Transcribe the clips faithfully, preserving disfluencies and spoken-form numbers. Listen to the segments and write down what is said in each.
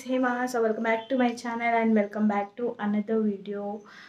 Hey Maha, so welcome back to my channel and welcome back to another video.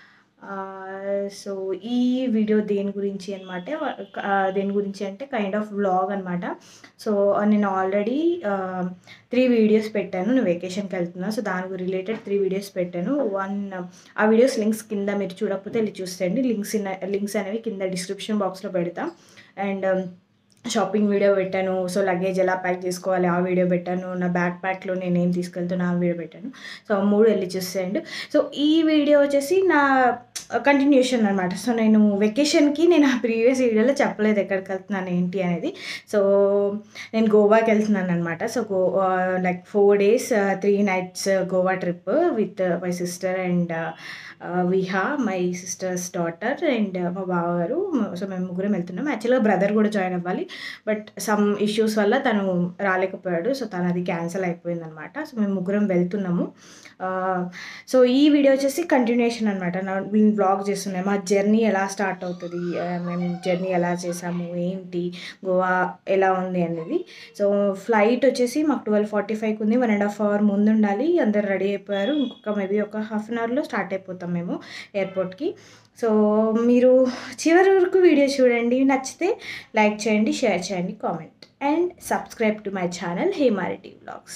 So ఈ video దేని గురించి అనమాట దేని గురించి అంటే కైండ్ ఆఫ్ వ్లాగ్ అనమాట. సో నేను ఆల్రెడీ త్రీ వీడియోస్ పెట్టాను. నేను వెకేషన్కి వెళ్తున్నా, సో దానికి రిలేటెడ్ త్రీ వీడియోస్ పెట్టాను. వన్ ఆ వీడియోస్ లింక్స్ కింద మీరు చూడకపోతే వెళ్ళి చూసేయండి. లింక్స్ లింక్స్ అనేవి కింద డిస్క్రిప్షన్ బాక్స్లో పెడతా. అండ్ షాపింగ్ వీడియో పెట్టాను. సో లగేజ్ ఎలా ప్యాక్ చేసుకోవాలి ఆ వీడియో పెట్టాను. నా బ్యాక్ ప్యాక్లో నేను ఏం తీసుకెళ్తాను ఆ వీడియో పెట్టాను. సో మూడు వెళ్ళి చూసేయండి. సో ఈ వీడియో వచ్చేసి నా కంటిన్యూషన్ అనమాట. సో నేను వెకేషన్కి నేను ఆ ప్రీవియస్ వీడియోలో చెప్పలేదు ఎక్కడికి వెళ్తున్నాను ఏంటి అనేది. సో నేను గోవాకి వెళ్తున్నాను అనమాట. So go like four days three nights Goa trip with my sister and Viha, my sister's daughter and మా బావగారు. సో మేము ముగ్గురం వెళ్తున్నాం. యాక్చువల్గా బ్రదర్ కూడా జాయిన్ అవ్వాలి, బట్ సమ్ ఇష్యూస్ వల్ల తను రాలేకపోయాడు. సో తను అది క్యాన్సిల్ అయిపోయింది అనమాట. సో మేము ముగ్గురం వెళ్తున్నాము. సో ఈ వీడియో వచ్చేసి కంటిన్యూషన్ అనమాట. నేను బ్లాగ్ చేస్తున్నాను మా జర్నీ ఎలా స్టార్ట్ అవుతుంది, మేము జర్నీ ఎలా చేసాము ఏంటి, గోవా ఎలా ఉంది అనేది. సో ఫ్లైట్ వచ్చేసి మాకు ట్వెల్వ్ ఫార్టీ ఫైవ్కి ఉంది. వన్ అండ్ హాఫ్ అవర్ ముందు ఉండాలి. అందరు రెడీ అయిపోయారు. ఇంకొక మేబీ ఒక హాఫ్ అన్ అవర్లో స్టార్ట్ అయిపోతాం మేము ఎయిర్పోర్ట్కి. సో మీరు చివరి వరకు వీడియో చూడండి. నచ్చితే లైక్ చేయండి, షేర్ చేయండి, comment and subscribe to my channel Hema Reddy vlogs.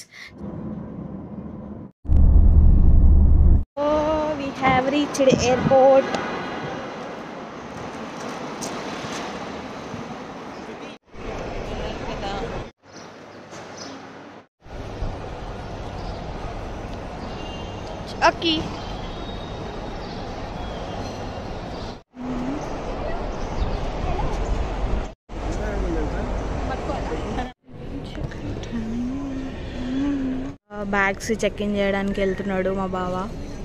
Oh, we have reached airport. Okay. Bags check in చేయడానికి వెళ్తున్నాడు మా బావ.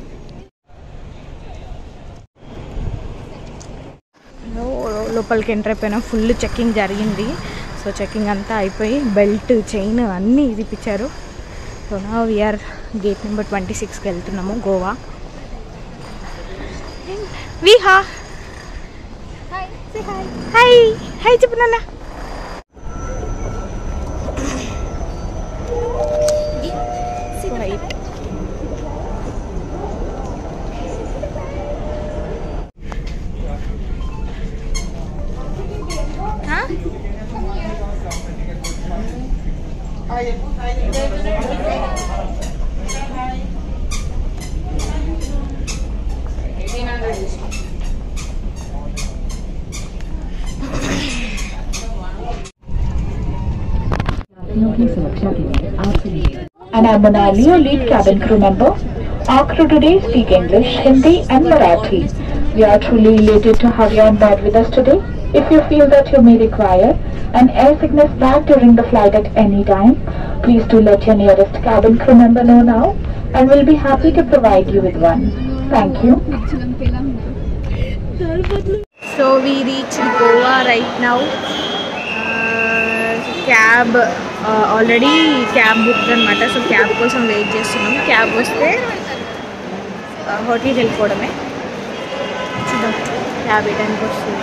లోపలికి ఎంటర్ అయిపోయినా ఫుల్ చెక్కింగ్ జరిగింది. సో చెక్కింగ్ అంతా అయిపోయి బెల్ట్ చైన్ అన్నీ ఇదిపించారు. సో నా వీఆర్ గేట్ నెంబర్ ట్వంటీ సిక్స్కి వెళ్తున్నాము గోవా. విహా హాయ్ హాయ్ చెప్పు నాన్న. Right And I'm Monali, your lead cabin crew member. Our crew today speak English, Hindi and Marathi. We are truly elated to have you on board with us today. If you feel that you may require an air sickness bag during the flight at any time, please do let your nearest cabin crew member know now, and we'll be happy to provide you with one. Thank you. So we reached Goa right now. Uh, cab already cab book అనమాట. So cab కోసం wait చేస్తున్నాం. Cab వస్తే హోటల్కి వెళ్ళిపోవడమే. చూద్దాం cab ఏ టైంకి వస్తుంది.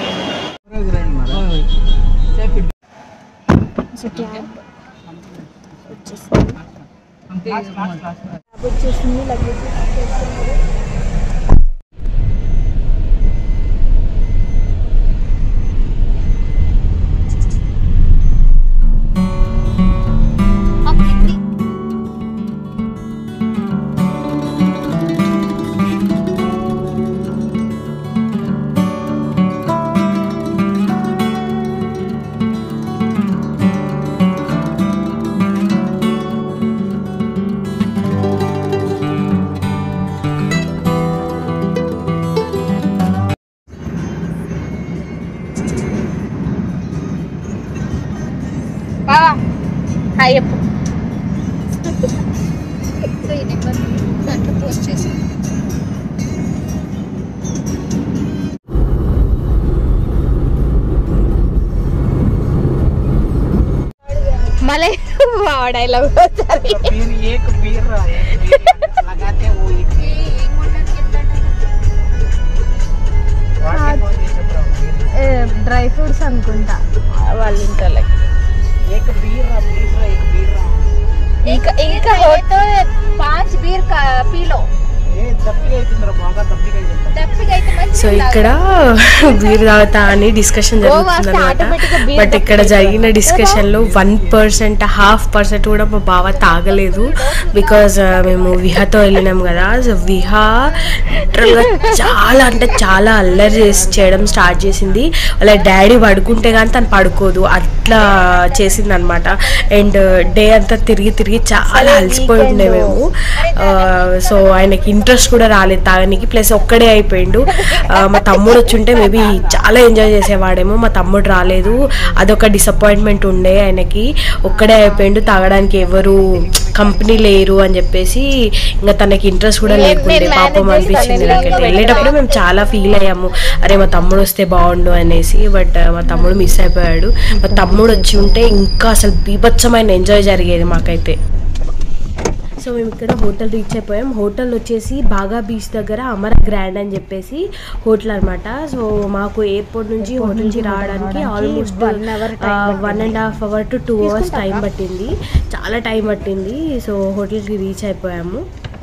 సో క్యాబ్ వచ్చేసింది. క్యాబ్ వచ్చేసింది. లగేజ్ చేస్తున్నారు. హాయ్ చెప్పు. సో ఈ నెంబర్ దాంట్లో పోస్ట్ చేసి మళ్ళీ డైలాగ్ డ్రై ఫ్రూట్స్ అనుకుంటా వాళ్ళ ఇంట్లో. ఇంకా ఇంకా तो पांच बीर का पी लो సో ఇక్కడ బీర్ తాగుతా అని డిస్కషన్ జరుగుతుంది అనమాట. బట్ ఇక్కడ జరిగిన డిస్కషన్ లో వన్ పర్సెంట్ హాఫ్ పర్సెంట్ కూడా మా బావ తాగలేదు. బికాజ్ మేము విహాతో వెళ్ళినాం కదా. సో విహా లిటరల్గా చాలా అంటే చాలా అల్లరి చేసి చేయడం స్టార్ట్ చేసింది. వాళ్ళ డాడీ పడుకుంటే కానీ తను పడుకోదు, అట్లా చేసింది అనమాట. అండ్ డే అంతా తిరిగి తిరిగి చాలా అలసిపోయి ఉండే మేము. సో ఆయనకి ఇంట్రెస్ట్ కూడా రాలేదు తాగడానికి, ప్లస్ ఒక్కడే అయిపోయిండు. మా తమ్ముడు వచ్చుంటే మేబీ చాలా ఎంజాయ్ చేసేవాడేమో. మా తమ్ముడు రాలేదు, అదొక డిసప్పాయింట్మెంట్ ఉండే ఆయనకి. ఒక్కడే అయిపోయిండు, తాగడానికి ఎవరు కంపెనీ లేరు అని చెప్పేసి ఇంకా తనకి ఇంట్రెస్ట్ కూడా లేకుండే. పాపం అనిపించింది నాకైతే. వెళ్ళేటప్పుడు మేము చాలా ఫీల్ అయ్యాము, అరే మా తమ్ముడు వస్తే బాగుండు అనేసి. బట్ మా తమ్ముడు మిస్ అయిపోయాడు. మా తమ్ముడు వచ్చి ఉంటే ఇంకా అసలు బీభత్సమైన ఎంజాయ్ జరిగేది మాకైతే. సో మేము ఇక్కడ హోటల్ రీచ్ అయిపోయాం. హోటల్ వచ్చేసి బాగా బీచ్ దగ్గర అమర గ్రాండ్ అని చెప్పేసి హోటల్ అనమాట. సో మాకు ఎయిర్పోర్ట్ నుంచి హోటల్కి రావడానికి almost one and half hour to two hours time పట్టింది, చాలా టైం పట్టింది. సో హోటల్కి రీచ్ అయిపోయాము.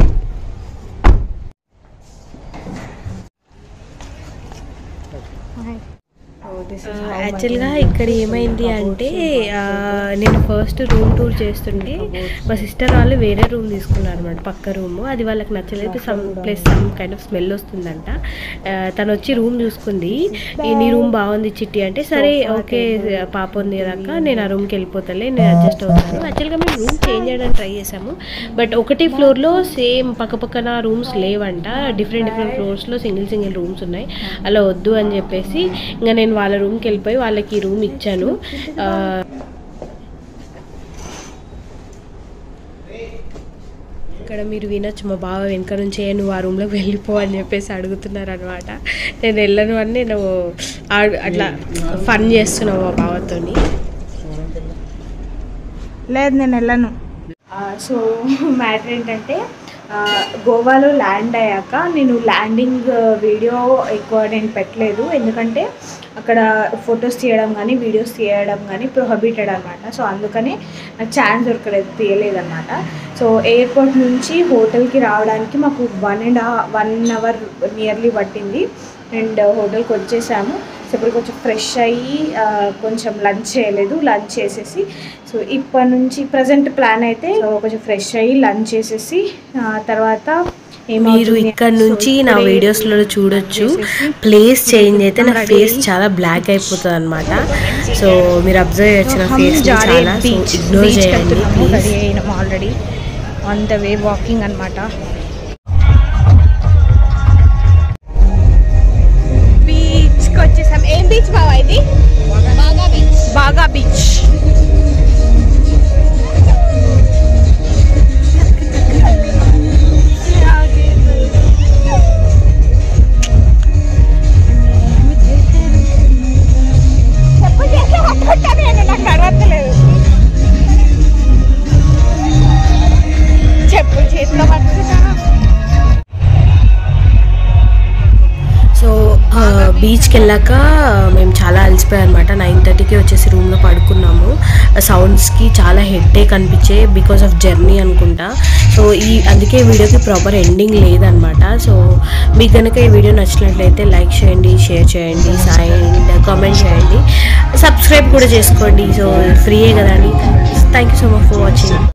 యాక్చువల్గా ఇక్కడ ఏమైంది అంటే నేను ఫస్ట్ రూమ్ టూర్ చేస్తుంటే మా సిస్టర్ వాళ్ళు వేరే రూమ్ తీసుకున్నారు అనమాట, పక్క రూమ్. అది వాళ్ళకి నచ్చలేదు. Some plus some kind of smell వస్తుందంట. తను వచ్చి రూమ్ చూసుకుంది, నీ రూమ్ బాగుంది చిట్టి అంటే, సరే ఓకే పాప ఉంది కదాక నేను ఆ రూమ్కి వెళ్ళిపోతాలే, నేను అడ్జస్ట్ అవుతాను. యాక్చువల్గా మేము రూమ్ చేంజ్ చేయడానికి ట్రై చేసాము. బట్ ఒకటి ఫ్లోర్లో సేమ్ పక్క పక్కన రూమ్స్ లేవంట, డిఫరెంట్ డిఫరెంట్ ఫ్లోర్స్లో సింగిల్ సింగిల్ రూమ్స్ ఉన్నాయి. అలా వద్దు అని చెప్పేసి ఇంకా నేను వాళ్ళ రూమ్కి వెళ్ళిపోయి వాళ్ళకి రూమ్ ఇచ్చాను. ఇక్కడ మీరు వినొచ్చు, మా బావ వెనక నుంచి నువ్వు ఆ రూమ్లోకి వెళ్ళిపో అని చెప్పేసి అడుగుతున్నారు అనమాట. నేను వెళ్ళను అని నేను అట్లా ఫన్ చేస్తున్నావు మా బావతో. లేదు నేను వెళ్ళను. సో మ్యాటర్ ఏంటంటే గోవాలో ల్యాండ్ అయ్యాక నేను ల్యాండింగ్ వీడియో ఎక్కువ నేను పెట్టలేదు, ఎందుకంటే అక్కడ ఫొటోస్ తీయడం కానీ వీడియోస్ తీయడం కానీ ప్రొహిబిటెడ్ అనమాట. సో అందుకని నాకు ఛాన్స్ దొరకలేదు, తీయలేదన్నమాట. సో ఎయిర్పోర్ట్ నుంచి హోటల్కి రావడానికి మాకు one and one hour nearly పట్టింది. అండ్ హోటల్కి వచ్చేసాము. సో ఇప్పుడు కొంచెం ఫ్రెష్ అయ్యి కొంచెం లంచ్ చేయలేదు, లంచ్ చేసేసి సో ఇప్పటి నుంచి ప్రజెంట్ ప్లాన్ అయితే కొంచెం ఫ్రెష్ అయ్యి లంచ్ చేసేసి తర్వాత మీరు ఇక్కడ నుంచి నా వీడియోస్లో చూడొచ్చు, ప్లేస్ చేంజ్ అయితే నా ఫేస్ చాలా బ్లాక్ అయిపోతుంది అనమాట. సో మీరు అబ్జర్వ్ చేయొచ్చు నా ఫేస్ చాలా. ఇగ్నోర్ చేయండి please. Already on the way walking అనమాట. బీచ్కి వచ్చేసాం. ఏం బీచ్ బావా ఇది? బాగా బీచ్. బాగా బీచ్. బీచ్కి వెళ్ళాక మేము చాలా అలసిపోయాం అనమాట. నైన్ థర్టీకి వచ్చేసి రూమ్లో పడుకున్నాము. సౌండ్స్కి చాలా హెడ్ఏక్ అనిపించే బికాస్ ఆఫ్ జర్నీ అనుకుంటా. సో ఈ అందుకే వీడియోకి ప్రాపర్ ఎండింగ్ లేదనమాట. సో మీకు కనుక ఈ వీడియో నచ్చినట్లయితే లైక్ చేయండి, షేర్ చేయండి, అండ్ కామెంట్ చేయండి, సబ్స్క్రైబ్ కూడా చేసుకోండి. సో ఫ్రీయే కదండి. Thank you so much for watching.